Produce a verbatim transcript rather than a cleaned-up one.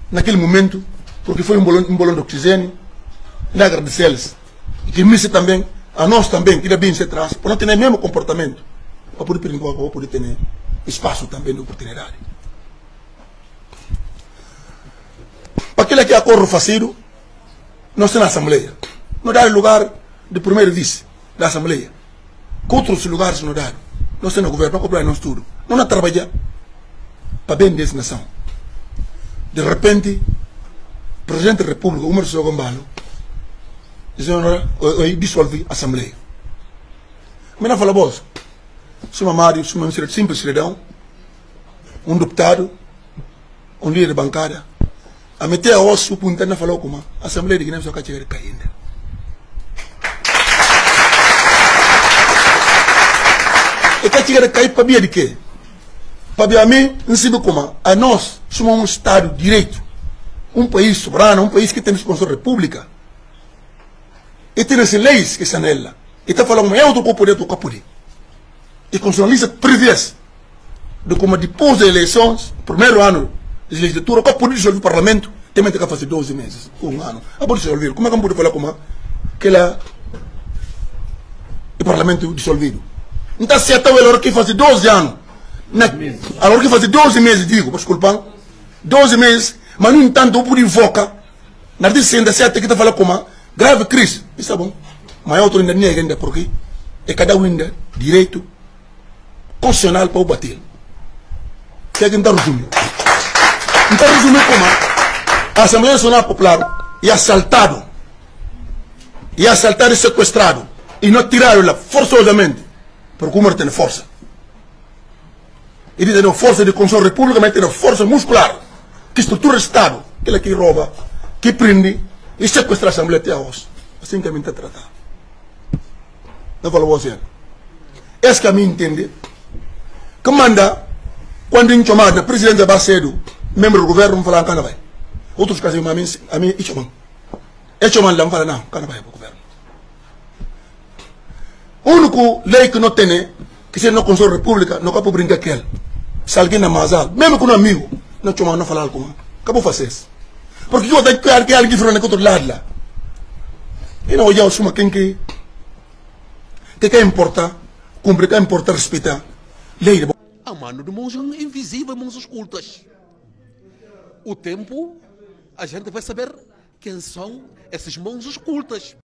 naquele momento, porque foi um bolão, um bolão de oxigênio, e agradecer-lhes. E que me também, a nós também, que ainda bem se traz, para não ter o mesmo comportamento, para poder perguntar, para poder ter espaço também de oportunidade. Para aquele que acorre faceiro, nós temos na Assembleia. Não dá lugar de primeiro vice da Assembleia. Que outros lugares não dá. Nós temos no governo, não cobrar nós tudo. Não na trabalhar para bem dessa nação. De repente, o Presidente da República, Umar Sissoko Embalo, dissolve a Assembleia. Mas não fala voz. Sou Mário, sou um simples cidadão, um deputado, um líder de bancada. A meter a osso, o punta não falou como a Assembleia de Guiné só quer chegar caindo. E quer chegar cair para via de quê? Para a mim, não sei como. A nós somos um Estado de direito, um país soberano, um país que tem a república. E tem as leis que são nela. E está falando, é outro poder, outro poder. E constitucionalista prevê de como depois das eleições, primeiro ano de legislatura, para poder dissolver o parlamento, também tem que fazer doze meses, um ano. A poder dissolver. Como é que eu posso falar como que lá o parlamento dissolvido? Não está certo a hora que fazer doze anos. A hora que fazer doze meses, digo, desculpa, doze meses, mas no entanto, eu pude invocar, na dizenda certa que está falando como grave crise. Isso é bom. Mas eu estou ainda ainda porque é cada um ainda direito constitucional para o bater. Que é que não está resumindo? Não está resumindo como a Assembleia Nacional Popular é assaltado, é assaltado e sequestrado, e não tiraram-la forçosamente, porque o Umar tem força. Ele tem força de Constituição da República, mas tem força muscular, que estrutura o Estado, aquela que rouba, que prende e sequestra a Assembleia até a hoje. Assim que a mim está tratado. Não falou você. Esse que a mim entende, que manda, quando em chamada, presidente Bacedo, membro do governo, não fala cana vai. Outros casos, a mim, a mim, e chamam. E chamam lá, não fala não, cana vai para o governo. O único lei que não tem, que se não Constituição da República, não cabe brincar com ele. Se alguém é mazal, mesmo com um amigo, não chamam, não fala algo, acabou fazer isso. Porque eu tenho que alguém diferente do outro lado lá. E não olhar o suma quem que que quer importar, cumprir, quer importar, respeitar. Lei de a mano de mãos invisíveis, mãos ocultas. O tempo, a gente vai saber quem são essas mãos ocultas.